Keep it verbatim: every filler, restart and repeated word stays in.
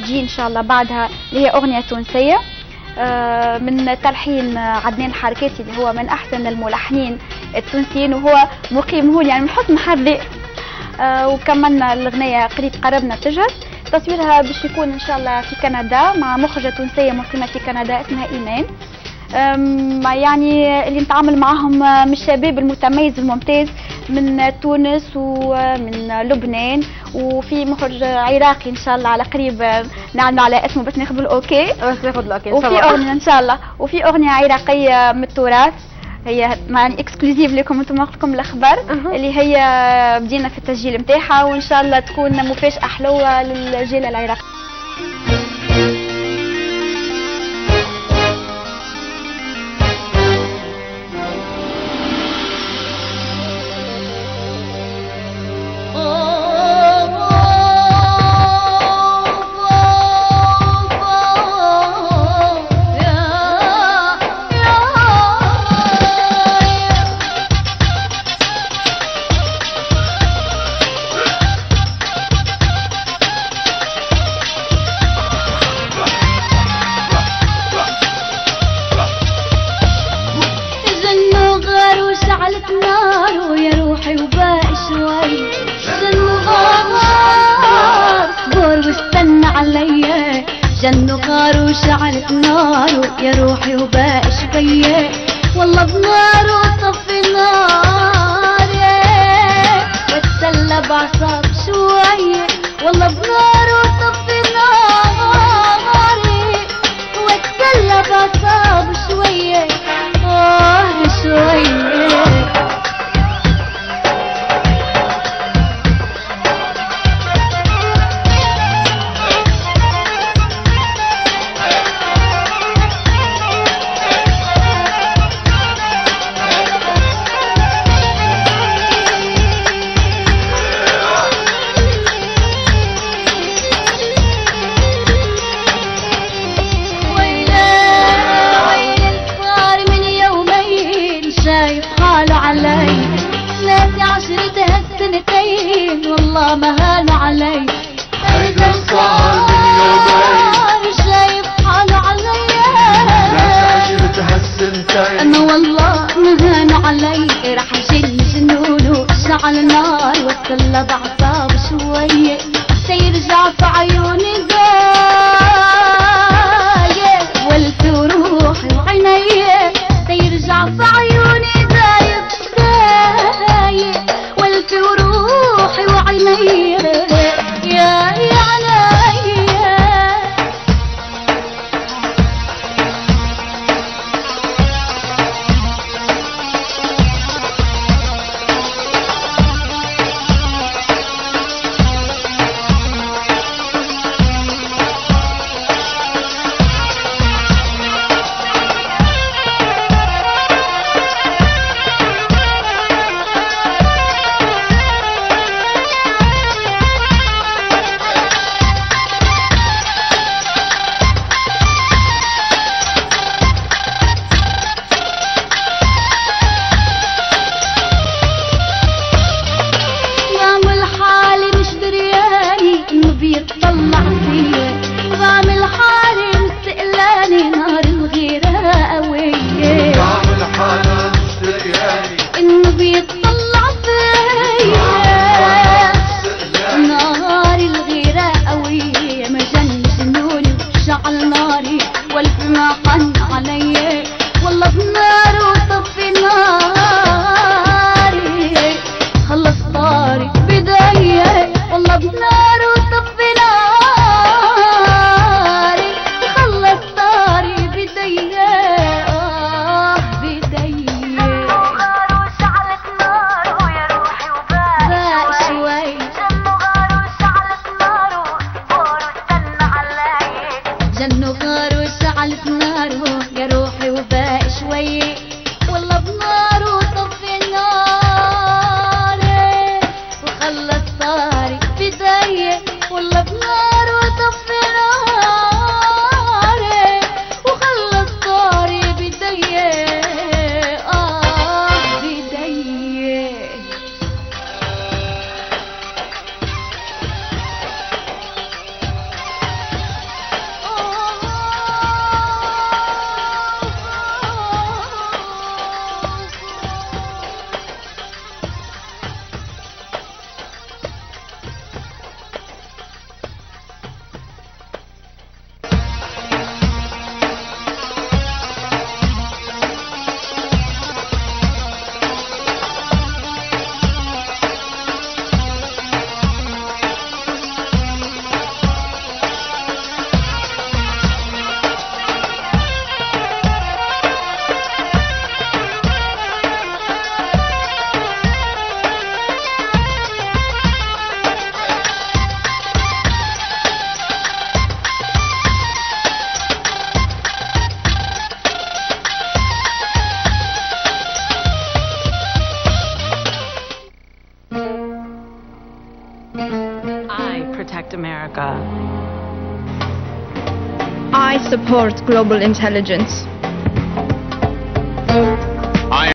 تجي ان شاء الله بعدها اللي هي اغنيه تونسيه من تلحين عدنان الحركاتي اللي هو من احسن الملحنين التونسيين وهو مقيم هون يعني من حسن حظي. وكملنا الاغنيه قريب قربنا تجهز. تصويرها باش يكون ان شاء الله في كندا مع مخرجه تونسيه مقيمه في كندا اسمها ايمان. يعني اللي نتعامل معهم من الشباب المتميز الممتاز من تونس ومن لبنان، وفي مخرج عراقي ان شاء الله على قريب نعلن على اسمه بس ناخذ الاوكي بس ناخذ الاوكي وفي اغنيه ان شاء الله وفي اغنيه عراقيه من التراث هي يعني اكسكلوزيف لكم انتم وقتكم الاخبار أه. اللي هي بدينا في التسجيل نتاعها وان شاء الله تكون مفاجاه حلوه للجيل العراقي. جنوا غار وشعلت نار يا روحي وباقي شوية والله بنار وطفي نار واتسلى بعصاب شوية والله بنار وطفي نار واتسلى بعصاب شوية آه شوية. والله ما هانوا علي هيدا صار من يومين شايف حاله علي ناس عشرة هالسنتين انا والله ما هانوا علي راح اجن جنونه شعل نار واتسلى بعصاب شوية سيرجع في عيوني دايب والفي وروحي وعيني سيرجع في عيوني دايب دايب والفي وروحي وعيني يا يا علي. America. I support global intelligence.